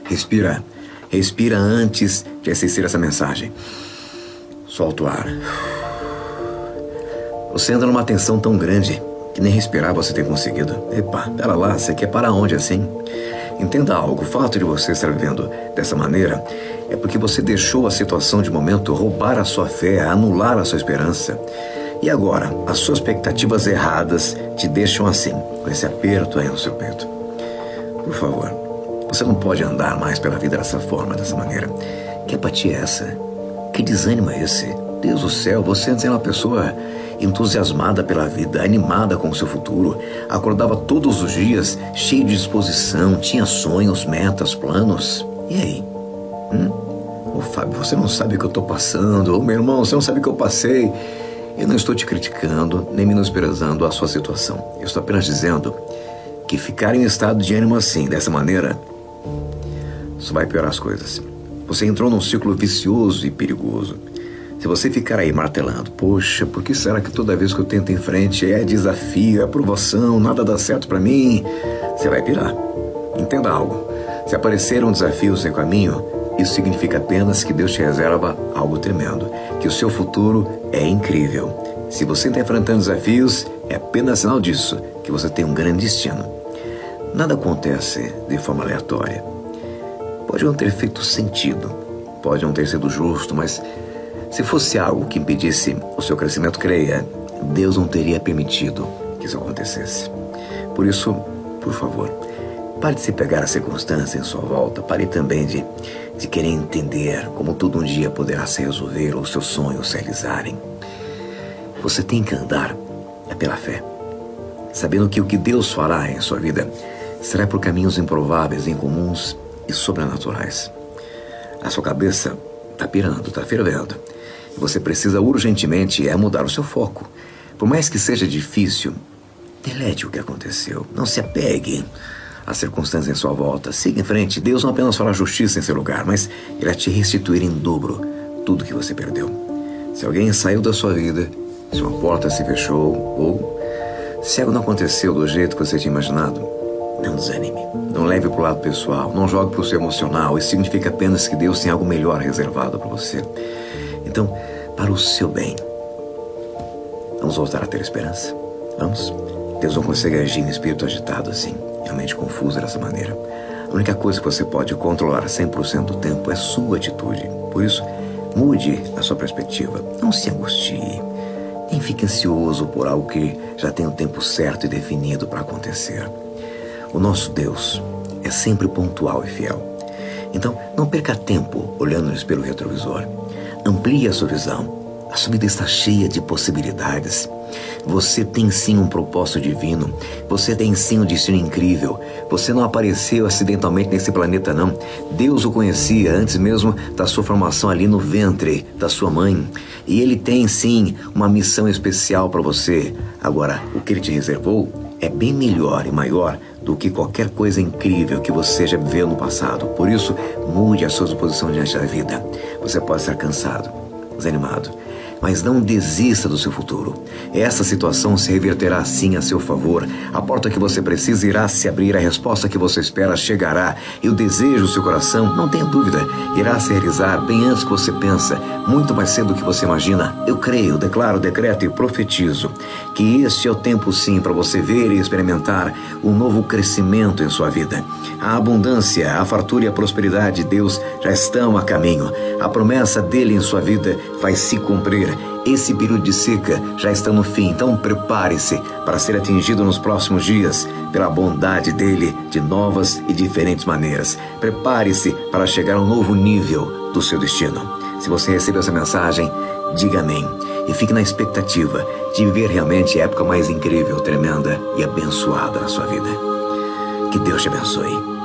Respira. Respira antes de assistir essa mensagem. Solta o ar. Você anda numa tensão tão grande que nem respirar você tem conseguido. Epa, pera lá, você quer parar onde assim? Entenda algo, o fato de você estar vivendo dessa maneira é porque você deixou a situação de momento roubar a sua fé, anular a sua esperança. E agora, as suas expectativas erradas te deixam assim, com esse aperto aí no seu peito. Por favor, você não pode andar mais pela vida dessa forma, dessa maneira. Que apatia é essa? Que desânimo é esse? Deus do céu, você antes era uma pessoa entusiasmada pela vida, animada com o seu futuro, acordava todos os dias cheio de disposição, tinha sonhos, metas, planos. E aí? Ô Fábio, você não sabe o que eu estou passando. Ô meu irmão, você não sabe o que eu passei. Eu não estou te criticando, nem menosprezando a sua situação. Eu estou apenas dizendo que ficar em estado de ânimo assim, dessa maneira, só vai piorar as coisas. Você entrou num ciclo vicioso e perigoso. Se você ficar aí martelando, poxa, por que será que toda vez que eu tento em frente é desafio, é provação, nada dá certo pra mim? Você vai pirar. Entenda algo. Se aparecer um desafio sem caminho, isso significa apenas que Deus te reserva algo tremendo, que o seu futuro é incrível. Se você está enfrentando desafios, é apenas sinal disso, que você tem um grande destino. Nada acontece de forma aleatória. Pode não ter feito sentido, pode não ter sido justo, mas se fosse algo que impedisse o seu crescimento, creia, Deus não teria permitido que isso acontecesse. Por isso, por favor, pare de se pegar a circunstância em sua volta, pare também de querer entender como tudo um dia poderá se resolver ou seus sonhos se realizarem. Você tem que andar pela fé, sabendo que o que Deus fará em sua vida será por caminhos improváveis, incomuns e sobrenaturais. A sua cabeça está pirando, está fervendo. Você precisa urgentemente mudar o seu foco. Por mais que seja difícil, delete o que aconteceu. Não se apegue às circunstâncias em sua volta. Siga em frente. Deus não apenas fará justiça em seu lugar, mas irá te restituir em dobro tudo que você perdeu. Se alguém saiu da sua vida, se uma porta se fechou, ou se algo não aconteceu do jeito que você tinha imaginado, não desanime. Não leve para o lado pessoal. Não jogue para o seu emocional. Isso significa apenas que Deus tem algo melhor reservado para você. Então, para o seu bem, vamos voltar a ter esperança. Vamos? Deus não consegue agir em espírito agitado assim, realmente confuso dessa maneira. A única coisa que você pode controlar 100% do tempo é sua atitude. Por isso, mude a sua perspectiva. Não se angustie. Nem fique ansioso por algo que já tem o tempo certo e definido para acontecer. O nosso Deus é sempre pontual e fiel. Então, não perca tempo olhando-nos pelo retrovisor. Amplie a sua visão. A sua vida está cheia de possibilidades. Você tem sim um propósito divino. Você tem sim um destino incrível. Você não apareceu acidentalmente nesse planeta, não. Deus o conhecia antes mesmo da sua formação ali no ventre da sua mãe. E Ele tem sim uma missão especial para você. Agora, o que Ele te reservou é bem melhor e maior do que qualquer coisa incrível que você já viveu no passado. Por isso, mude a sua disposição diante da vida. Você pode estar cansado, desanimado, mas não desista do seu futuro. Essa situação se reverterá sim a seu favor. A porta que você precisa irá se abrir, a resposta que você espera chegará. E o desejo do seu coração, não tenha dúvida, irá se realizar bem antes que você pensa, muito mais cedo do que você imagina. Eu creio, declaro, decreto e profetizo que este é o tempo sim para você ver e experimentar um novo crescimento em sua vida. A abundância, a fartura e a prosperidade de Deus já estão a caminho. A promessa dele em sua vida vai se cumprir. Esse período de seca já está no fim, então prepare-se para ser atingido nos próximos dias pela bondade dele de novas e diferentes maneiras. Prepare-se para chegar a um novo nível do seu destino. Se você recebeu essa mensagem, diga amém e fique na expectativa de viver realmente a época mais incrível, tremenda e abençoada na sua vida. Que Deus te abençoe.